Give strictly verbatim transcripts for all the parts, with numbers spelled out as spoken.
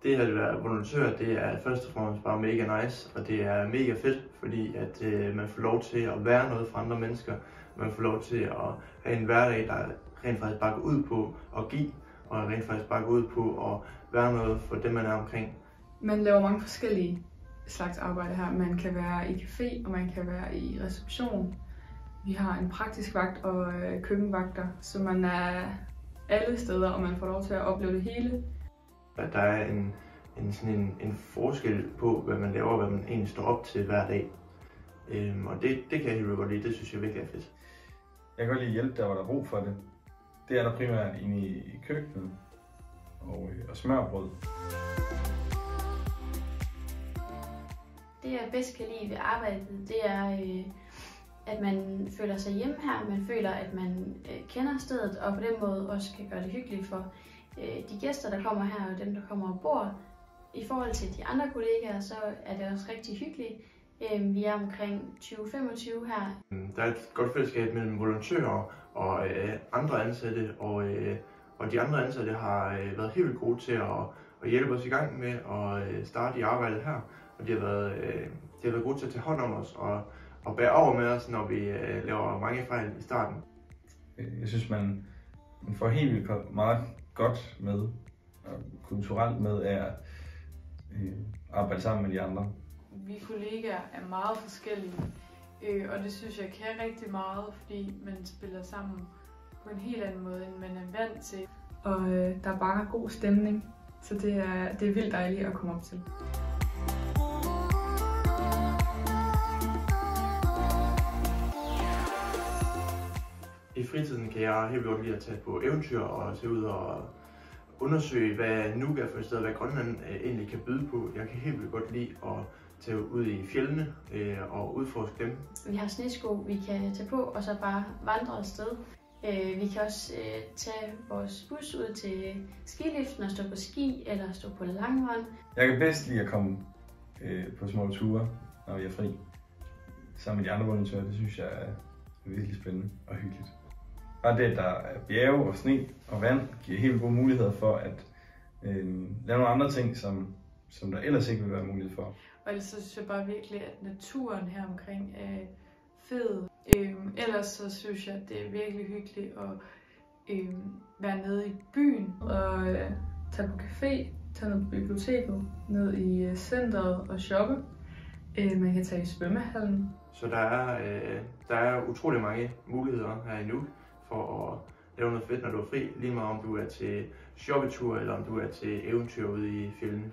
Det at være volontør, det er først og fremmest bare mega nice, og det er mega fedt, fordi at øh, man får lov til at være noget for andre mennesker. Man får lov til at have en hverdag, der rent faktisk bare går ud på at give, og rent faktisk bare går ud på at være noget for dem, man er omkring. Man laver mange forskellige slags arbejde her. Man kan være i café, og man kan være i reception. Vi har en praktisk vagt og øh, køkkenvagter, så man er alle steder, og man får lov til at opleve det hele. Der er en, en, sådan en, en forskel på, hvad man laver og hvad man egentlig står op til hver dag. Øhm, og det, det kan jeg helt godt lide. Det synes jeg virkelig er fedt. Jeg kan godt lide at hjælpe der, hvor der er brug for det. Det er der primært inde i, i køkkenet og, og smørbrød. Det jeg bedst kan lide ved arbejdet, det er, øh, at man føler sig hjemme her. Man føler, at man øh, kender stedet, og på den måde også kan gøre det hyggeligt for øh, de gæster, der kommer her, og dem, der kommer og bor. I forhold til de andre kollegaer, så er det også rigtig hyggeligt. Øh, vi er omkring tyve til femogtyve her. Der er et godt fællesskab mellem volontører og øh, andre ansatte, og, øh, og de andre ansatte har øh, været helt vildt gode til at, at hjælpe os i gang med at øh, starte i arbejdet her. Og de har været, øh, de har været gode til at tage hånd om os og, og bære over med os, når vi øh, laver mange fejl i starten. Jeg synes, man, man får helt vildt meget godt med, og kulturelt med af at øh, arbejde sammen med de andre. Vi kollegaer er meget forskellige, øh, og det synes jeg kan rigtig meget, fordi man spiller sammen på en helt anden måde, end man er vant til. Og øh, der er bare god stemning, så det er, det er vildt dejligt at komme op til. I fritiden kan jeg helt godt lide at tage på eventyr og tage ud og undersøge, hvad Nuuk er for et sted, hvad Grønland egentlig kan byde på. Jeg kan helt vildt godt lide at tage ud i fjellene øh, og udforske dem. Vi har snesko, vi kan tage på og så bare vandre afsted. Øh, vi kan også øh, tage vores bus ud til skiliften og stå på ski eller stå på langrend. Jeg kan bedst lide at komme øh, på små ture, når vi er fri. Sammen med de andre volontører, det synes jeg er virkelig spændende og hyggeligt. Bare det, at der er bjerge og sne og vand, giver helt gode muligheder for at øh, lave nogle andre ting, som, som der ellers ikke vil være mulighed for. Og ellers så synes jeg bare virkelig, at naturen her omkring er fed. Øhm, ellers så synes jeg, at det er virkelig hyggeligt at øhm, være nede i byen. Og øh, tage på café, tage ned på biblioteket, ned i øh, centret og shoppe. Øh, man kan tage i svømmehallen. Så der er, øh, der er utrolig mange muligheder her i Nuuk for at lave noget fedt, når du er fri. Lige meget om du er til shoppetur eller om du er til eventyr ude i fjellene.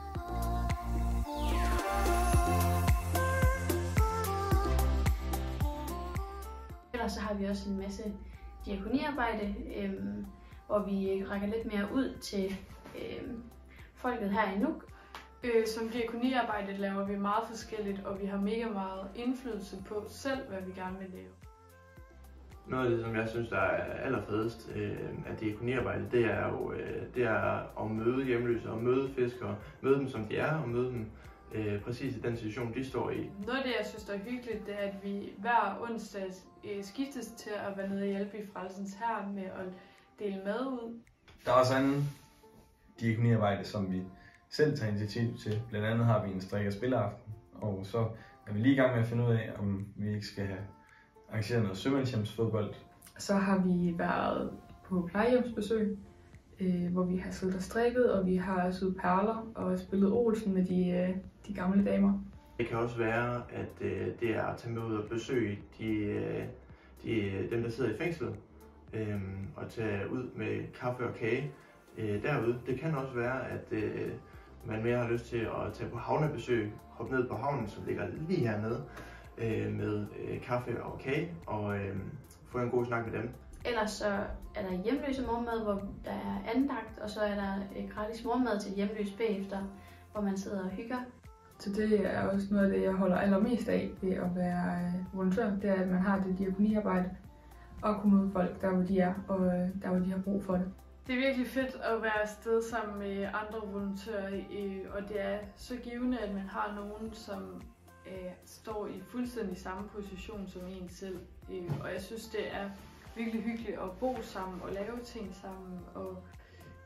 Ellers så har vi også en masse diakoniarbejde, øhm, hvor vi rækker lidt mere ud til øhm, folket her i Nuuk. Øh, som diakoniarbejde laver vi meget forskelligt, og vi har mega meget indflydelse på selv, hvad vi gerne vil lave. Noget af det, som jeg synes, der er allerfedest øh, af diakoniarbejde, det er jo øh, det er at møde hjemløse og møde fiskere, møde dem som de er og møde dem øh, præcis i den situation, de står i. Noget af det, jeg synes, der er hyggeligt, det er, at vi hver onsdag øh, skiftes til at være nede og hjælpe i Frelsens Hær med at dele mad ud. Der er også anden diakoniarbejde, som vi selv tager initiativ til. Blandt andet har vi en strik- og spilleaften, og så er vi lige i gang med at finde ud af, om vi ikke skal have arrangeret noget sømandshjemsfodbold. Så har vi været på plejehjemsbesøg, øh, hvor vi har siddet og strikket, og vi har syet perler og spillet Olsen med de, øh, de gamle damer. Det kan også være, at øh, det er at tage med ud og besøge de, øh, de, dem, der sidder i fængslet, øh, og tage ud med kaffe og kage øh, derude. Det kan også være, at øh, man mere har lyst til at tage på havnebesøg, hoppe ned på havnen, som ligger lige hernede, øh, med øh, kaffe og kage, og øh, få en god snak med dem. Ellers så er der hjemløse morgenmad, hvor der er andagt, og så er der gratis morgenmad til hjemløse bagefter, hvor man sidder og hygger. Så det er også noget af det, jeg holder allermest af ved at være volontør. Det er, at man har det diakoniarbejde og kunne møde folk der, hvor de er, og der, hvor de har brug for det. Det er virkelig fedt at være afsted sammen med andre volontører, og det er så givende, at man har nogen, som øh, står i fuldstændig samme position som en selv. Og jeg synes, det er virkelig hyggeligt at bo sammen og lave ting sammen og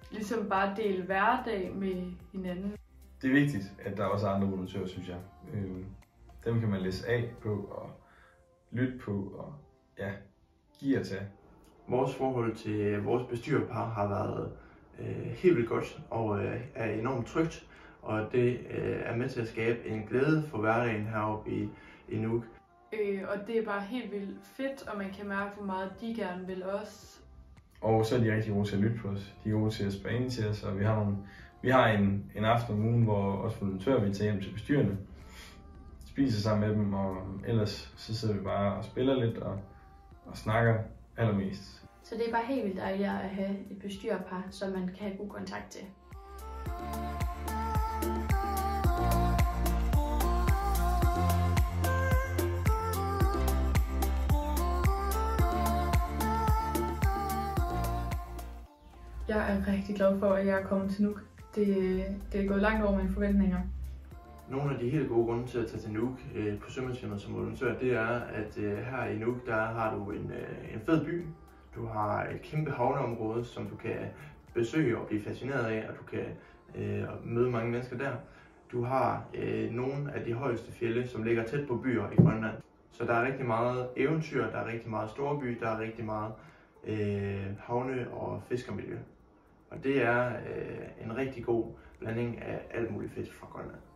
ligesom bare dele hverdag med hinanden. Det er vigtigt, at der også er andre volontører, synes jeg. Øh, dem kan man læse af på og lytte på og ja, give og tage. Vores forhold til vores bestyrerpar har været øh, helt vildt godt og øh, er enormt trygt, og det øh, er med til at skabe en glæde for hverdagen heroppe i, i Nuuk. Øh, og det er bare helt vildt fedt, og man kan mærke, hvor meget de gerne vil også. Og så er de rigtig gode til at lytte på os. De er gode til at spørge ind til os, og vi har, nogle, vi har en, en aften om ugen, hvor også volontører vil tage hjem til bestyrerne, spiser sammen med dem, og ellers så sidder vi bare og spiller lidt og, og snakker allermest. Så det er bare helt vildt dejligt at have et bestyrerpar, som man kan have god kontakt til. Jeg er rigtig glad for, at jeg er kommet til Nuuk. Det, det er gået langt over mine forventninger. Nogle af de helt gode grunde til at tage til Nuuk øh, på Sømandsfirmaet som volontør, det er, at øh, her i Nuuk, der har du en, øh, en fed by. Du har et kæmpe havneområde, som du kan besøge og blive fascineret af, og du kan øh, møde mange mennesker der. Du har øh, nogle af de højeste fjelde, som ligger tæt på byer i Grønland. Så der er rigtig meget eventyr, der er rigtig meget storby, der er rigtig meget øh, havne- og fiskermiljø. Og det er øh, en rigtig god blanding af alt muligt fedt fra Grønland.